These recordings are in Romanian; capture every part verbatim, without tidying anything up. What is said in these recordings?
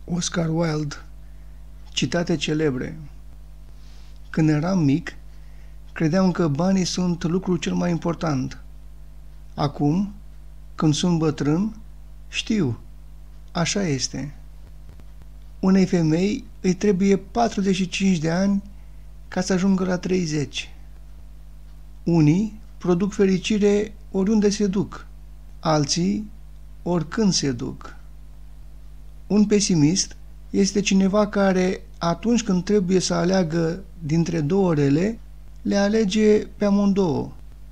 Oscar Wilde. Citate celebre. Când eram mic, credeam că banii sunt lucrul cel mai important. Acum, când sunt bătrân, știu, așa este. Unei femei îi trebuie patruzeci și cinci de ani ca să ajungă la treizeci. Unii produc fericire oriunde se duc, alții oricând se duc. Un pesimist este cineva care, atunci când trebuie să aleagă dintre două rele, le alege pe amândouă.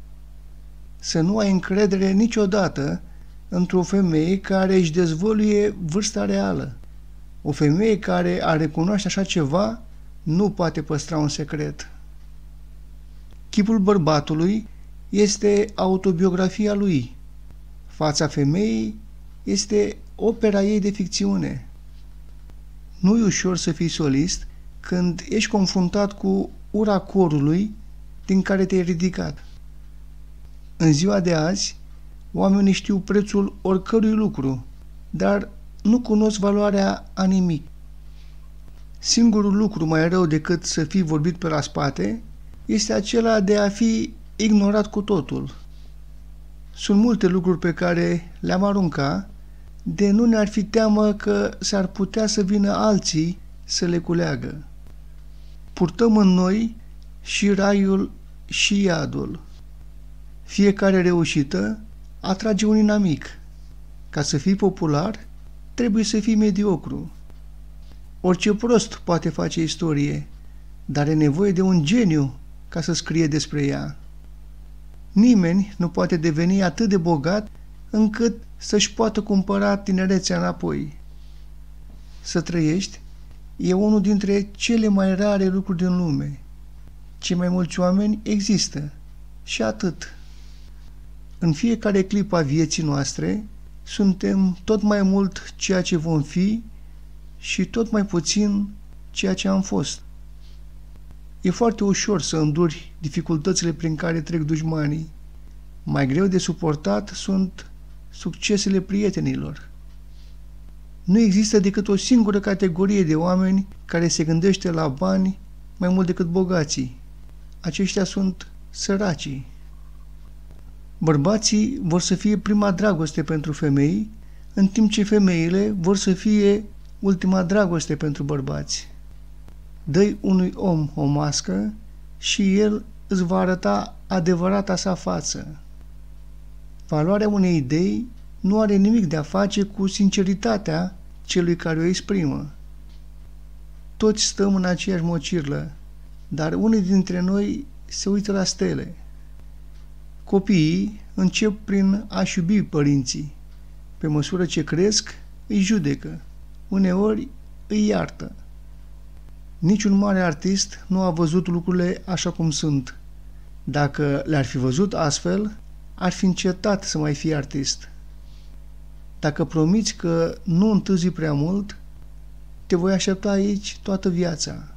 Să nu ai încredere niciodată într-o femeie care își dezvăluie vârsta reală. O femeie care a recunoaște așa ceva nu poate păstra un secret. Chipul bărbatului este autobiografia lui. Fața femeii este opera ei de ficțiune. Nu e ușor să fii solist când ești confruntat cu ura corului din care te-ai ridicat. În ziua de azi, oamenii știu prețul oricărui lucru, dar nu cunosc valoarea a nimic. Singurul lucru mai rău decât să fii vorbit pe la spate este acela de a fi ignorat cu totul. Sunt multe lucruri pe care le-am aruncat, de nu ne-ar fi teamă că s-ar putea să vină alții să le culeagă. Purtăm în noi și raiul și iadul. Fiecare reușită atrage un inamic. Ca să fii popular, trebuie să fii mediocru. Orice prost poate face istorie, dar e nevoie de un geniu ca să scrie despre ea. Nimeni nu poate deveni atât de bogat încât să-și poată cumpăra tinerețea înapoi. Să trăiești e unul dintre cele mai rare lucruri din lume. Cei mai mulți oameni există și atât. În fiecare clipă a vieții noastre suntem tot mai mult ceea ce vom fi și tot mai puțin ceea ce am fost. E foarte ușor să înduri dificultățile prin care trec dușmanii. Mai greu de suportat sunt succesele prietenilor. Nu există decât o singură categorie de oameni care se gândește la bani mai mult decât bogații. Aceștia sunt săracii. Bărbații vor să fie prima dragoste pentru femei, în timp ce femeile vor să fie ultima dragoste pentru bărbați. Dă-i unui om o mască și el îți va arăta adevărata sa față. Valoarea unei idei nu are nimic de a face cu sinceritatea celui care o exprimă. Toți stăm în aceeași mocirlă, dar unii dintre noi se uită la stele. Copiii încep prin a-și iubi părinții. Pe măsură ce cresc, îi judecă. Uneori îi iartă. Niciun mare artist nu a văzut lucrurile așa cum sunt. Dacă le-ar fi văzut astfel, ar fi încetat să mai fie artist. Dacă promiți că nu întârzi prea mult, te voi aștepta aici toată viața.